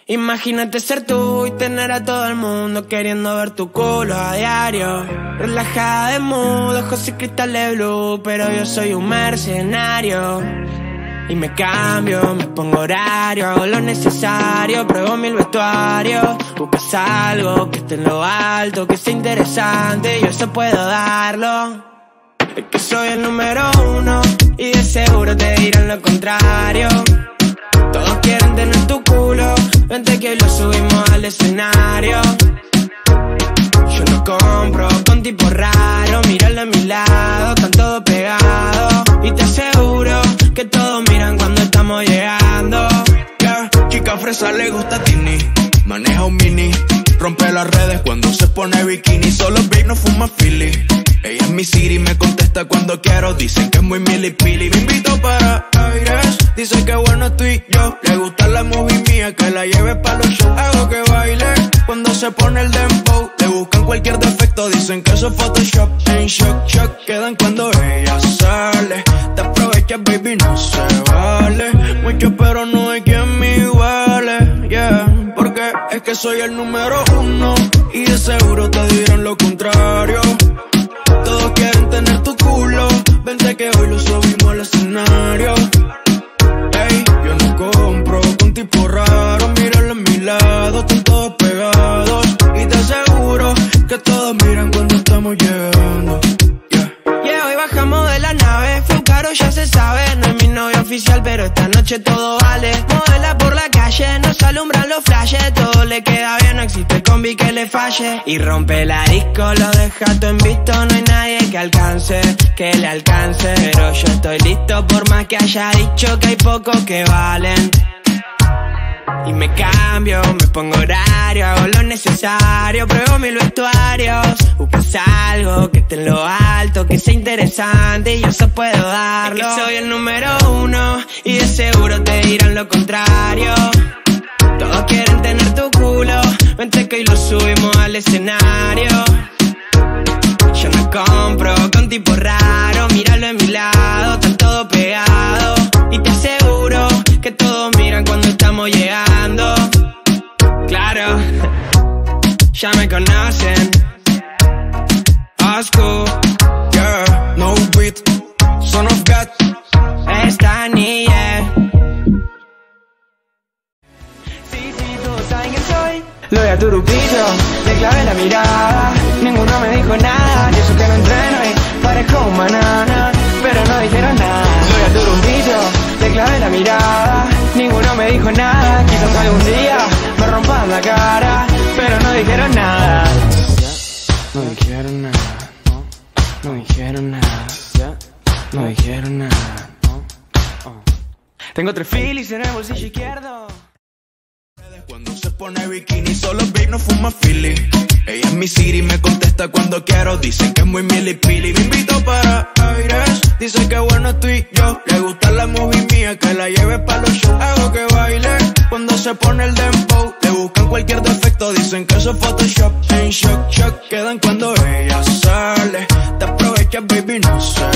Imagínate ser tú y tener a todo el mundo queriendo ver tu culo a diario. Relajada de mood, ojos y cristales blue, pero yo soy un mercenario. Y me cambio, me pongo horario, hago lo necesario, pruebo 1000 vestuarios. Buscas algo que esté en lo alto, que sea interesante, y yo eso puedo darlo. Es que soy el número 1 y de seguro te dirán lo contrario. Todos quieren tener tu culo, vente que hoy lo subimos al escenario. Yo no compro con tipo raro, míralo a mi lado, están todos pegados. Y te aseguro que todos miran cuando estamos llegando. Yeah, chica fresa le gusta Tini, maneja un mini, rompe las redes cuando se pone bikini. Solo Big no fuma Philly. Ella es mi city, me contesta cuando quiero. Dicen que es muy milipili. Me invito para aires, dice que bueno estoy yo. Le gusta la movie mía, que la lleve pa' los shows. Hago que baile cuando se pone el dembow. Le buscan cualquier defecto, dicen que eso es Photoshop. En shock, shock, quedan cuando ella sale. Te aprovechas, baby, no se vale. Mucho pero no hay quien me iguale, yeah. Porque es que soy el número 1 y de seguro te dirán lo contrario. Todos quieren tener tu culo, vente que hoy lo subimos al escenario. Ey, yo no compro con tipo raro, míralo a mi lado, están todos pegados. Y te aseguro que todos miran cuando estamos llegando. Yeah, hoy bajamos de la nave, fue un caro, ya se sabe. No es mi novia oficial, pero esta noche todo vale. Modela por la calle, nos alumbran los flashes. Todo le queda bien, no existe combi que le falle. Y rompe la disco, lo deja todo en visto. No hay nadie que alcance, que le alcance. Pero yo estoy listo por más que haya dicho que hay pocos que valen. Y me cambio, me pongo horario, hago lo necesario, pruebo 1000 vestuarios. Buscas algo que esté en lo alto, que sea interesante, y yo eso puedo darlo. Es que soy el número 1 y de seguro te dirán lo contrario. Todos quieren tener tu culo, vente que hoy lo subimos al escenario. Yo no compro con tipo raro, míralo a mi lado, están todos pegados. Y te aseguro que todos miran cuando estamos llegando. Claro, ya me conocen. Oscu, yeah, no beat, son of God. Esta niña. Sí, todos saben quién soy. Lo de a Turupillo, le clavé la mirada. Ninguno me dijo nada, y eso que no entreno y parezco un banana, pero no dijeron nada. Lo de a Turupillo, le clavé la mirada. Ninguno me dijo nada, quizás algún día me rompan la cara, pero no dijeron nada. No dijeron nada, no dijeron nada, no dijeron nada. Tengo 3 Phillies en el bolsillo izquierdo. Cuando se pone bikini, solo Big no fuma Philly. Ella es mi city, me contesta cuando quiero. Dicen que es muy milipili. Me invito para aires, dice que bueno estoy yo. Le gusta la movie mía, que la lleve pa' los shows. Hago que baile cuando se pone el dembow. Le buscan cualquier defecto, dicen que eso es Photoshop. En shock, shock, quedan cuando ella sale. Te aprovechas, baby, no se